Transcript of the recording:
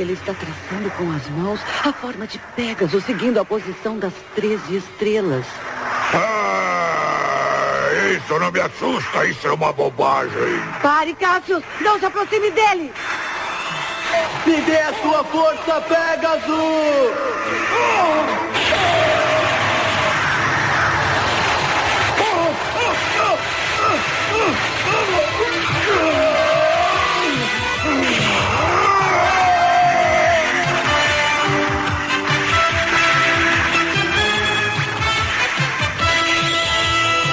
ele está traçando com as mãos a forma de Pégaso, seguindo a posição das 13 estrelas. Isso não me assusta, isso é uma bobagem. Pare, Cassius! Não se aproxime dele! Me dê a sua força, Pégaso!